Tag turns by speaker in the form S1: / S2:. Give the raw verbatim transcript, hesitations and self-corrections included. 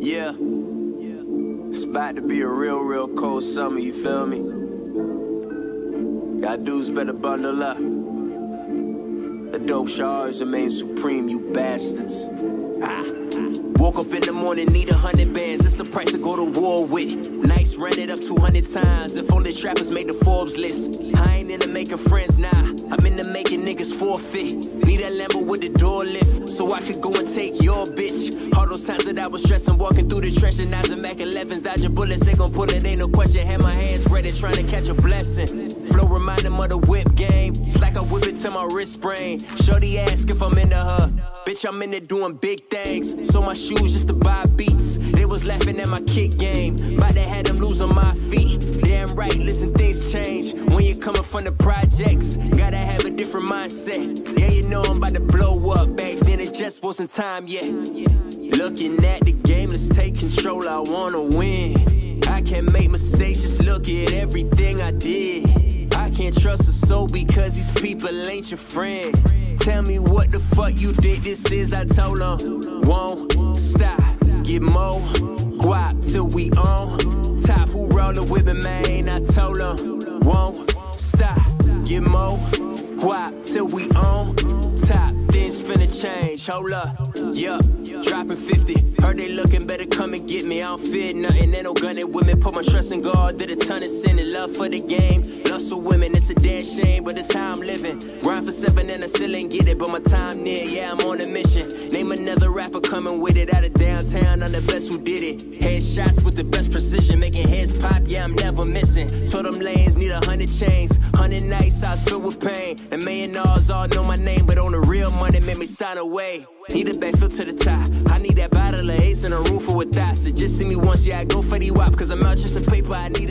S1: Yeah, it's about to be a real, real cold summer, you feel me? Y'all dudes better bundle up. The dope shards remain supreme, you bastards. Ah. Woke up in the morning, need a hundred bands, it's the price to go to war with. Nights ran it up two hundred times, if only trappers made the Forbes list. I ain't into making friends, nah, I'm into making niggas forfeit. Need a Lambo with the door lift, so I could go and take your bitch. All those times that I was stressing, walking through the trench, and as a Mac elevens, dodging bullets, they gon' pull it, ain't no question. Had my hands ready, trying to catch a blessing. Flow remind them of the whip game, it's like I whip it till my wrist sprain. Shorty ask if I'm into her, bitch, I'm into doing big things. So my shoes just to buy beats. They was laughing at my kick game, but they had them losing my feet. Damn right, listen, things change when you're coming from the projects. Gotta have a different mindset. Yeah, you know I'm about to blow up. Back then it just wasn't time yet. Looking at the game, let's take control. I wanna win. I can't make mistakes, just look at everything I did. I can't trust a soul because these people ain't your friend. Tell me what the fuck you think this is, I told them. Won't stop, get more guap till we on top. Who rollin' with me, man? I told them. Won't stop, get more guap till we on top. Things finna change, hold up, yeah. Dropping fifty, heard they looking better, come and get me. I don't fear nothing, ain't no gunning with me. Put my trust in God, did a ton of sin and love for the game. Lust for women, it's a damn shame, but it's how I'm living. Grind for seven and I still ain't get it, but my time near, yeah, I'm on a mission. Name another rapper coming with it out of downtown, I'm the best who did it. Headshots with the best precision, making heads pop, yeah, I'm never missing. Told them lanes, need a hundred chains, hundred nights, I was filled with pain. The million dollars all know my name, but on the real money, made me sign away. Need a backfill to the top. I need that bottle of ace and a room full with thoughts. So just see me once, yeah, I go for the wop. Cause I'm out just a paper, I need